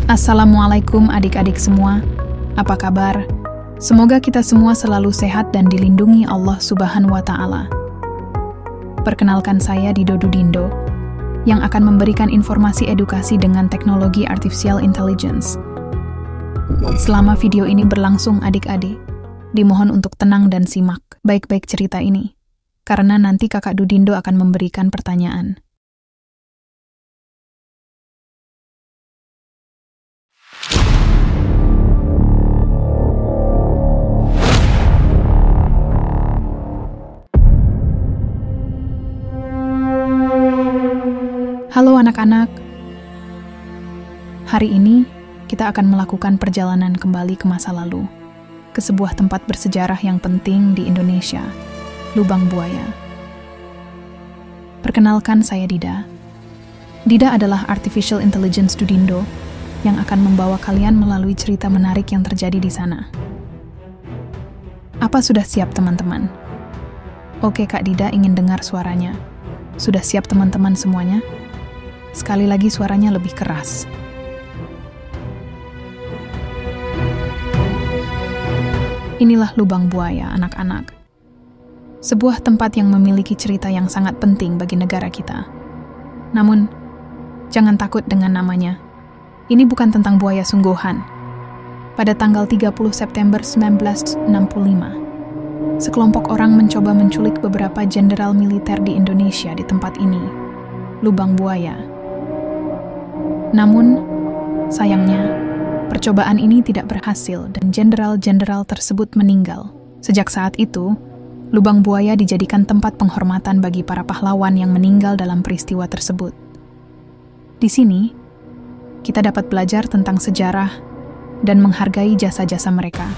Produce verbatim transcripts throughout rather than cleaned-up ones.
Assalamualaikum adik-adik semua, apa kabar? Semoga kita semua selalu sehat dan dilindungi Allah Subhanahu wa Ta'ala. Perkenalkan saya Dido Dudindo, yang akan memberikan informasi edukasi dengan teknologi Artificial Intelligence. Selama video ini berlangsung adik-adik, dimohon untuk tenang dan simak baik-baik cerita ini, karena nanti kakak Dudindo akan memberikan pertanyaan. Halo anak-anak, hari ini kita akan melakukan perjalanan kembali ke masa lalu, ke sebuah tempat bersejarah yang penting di Indonesia, Lubang Buaya. Perkenalkan saya Dida. Dida adalah Artificial Intelligence Dudindo yang akan membawa kalian melalui cerita menarik yang terjadi di sana. Apa sudah siap teman-teman? Oke, Kak Dida ingin dengar suaranya. Sudah siap teman-teman semuanya? Sekali lagi suaranya lebih keras. Inilah Lubang Buaya, anak-anak. Sebuah tempat yang memiliki cerita yang sangat penting bagi negara kita. Namun, jangan takut dengan namanya. Ini bukan tentang buaya sungguhan. Pada tanggal tiga puluh September seribu sembilan ratus enam puluh lima, sekelompok orang mencoba menculik beberapa jenderal militer di Indonesia di tempat ini, Lubang Buaya. Namun, sayangnya, percobaan ini tidak berhasil dan jenderal-jenderal tersebut meninggal. Sejak saat itu, Lubang Buaya dijadikan tempat penghormatan bagi para pahlawan yang meninggal dalam peristiwa tersebut. Di sini, kita dapat belajar tentang sejarah dan menghargai jasa-jasa mereka.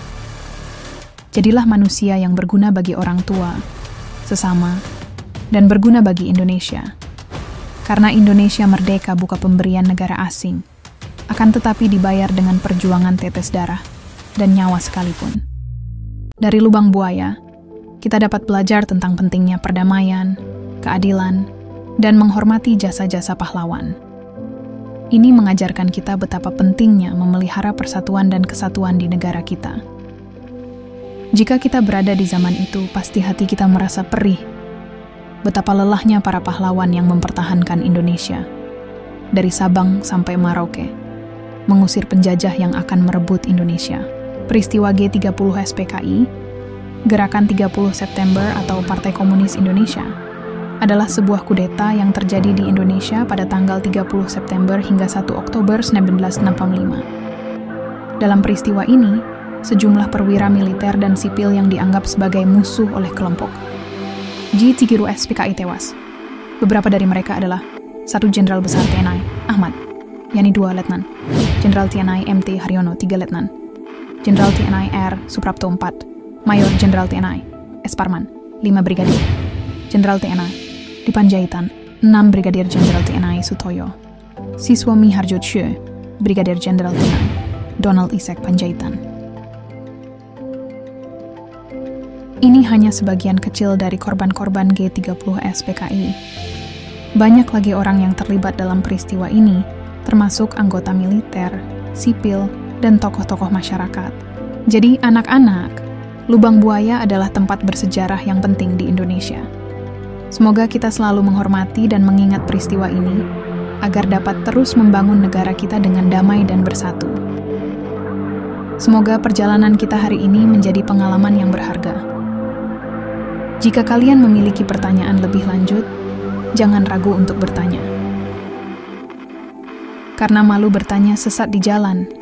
Jadilah manusia yang berguna bagi orang tua, sesama, dan berguna bagi Indonesia. Karena Indonesia merdeka bukan pemberian negara asing, akan tetapi dibayar dengan perjuangan tetes darah dan nyawa sekalipun. Dari Lubang Buaya, kita dapat belajar tentang pentingnya perdamaian, keadilan, dan menghormati jasa-jasa pahlawan. Ini mengajarkan kita betapa pentingnya memelihara persatuan dan kesatuan di negara kita. Jika kita berada di zaman itu, pasti hati kita merasa perih. Betapa lelahnya para pahlawan yang mempertahankan Indonesia, dari Sabang sampai Merauke, mengusir penjajah yang akan merebut Indonesia. Peristiwa G tiga puluh S P K I, Gerakan tiga puluh September atau Partai Komunis Indonesia, adalah sebuah kudeta yang terjadi di Indonesia pada tanggal tiga puluh September hingga satu Oktober seribu sembilan ratus enam puluh lima. Dalam peristiwa ini, sejumlah perwira militer dan sipil yang dianggap sebagai musuh oleh kelompok G tiga puluh S P K I tewas. Beberapa dari mereka adalah satu Jenderal Besar T N I Ahmad, yakni dua Letnan, Jenderal T N I M T Haryono tiga Letnan, Jenderal T N I R Suprapto empat, Mayor Jenderal T N I S Parman lima Brigadir, Jenderal T N I di Panjaitan enam Brigadir Jenderal T N I Sutoyo, Siswa Miharjo Tshue, Brigadir Jenderal T N I Donald Isek Panjaitan. Ini hanya sebagian kecil dari korban-korban G tiga puluh S P K I. Banyak lagi orang yang terlibat dalam peristiwa ini, termasuk anggota militer, sipil, dan tokoh-tokoh masyarakat. Jadi anak-anak, Lubang Buaya adalah tempat bersejarah yang penting di Indonesia. Semoga kita selalu menghormati dan mengingat peristiwa ini, agar dapat terus membangun negara kita dengan damai dan bersatu. Semoga perjalanan kita hari ini menjadi pengalaman yang berharga. Jika kalian memiliki pertanyaan lebih lanjut, jangan ragu untuk bertanya. Karena malu bertanya sesat di jalan,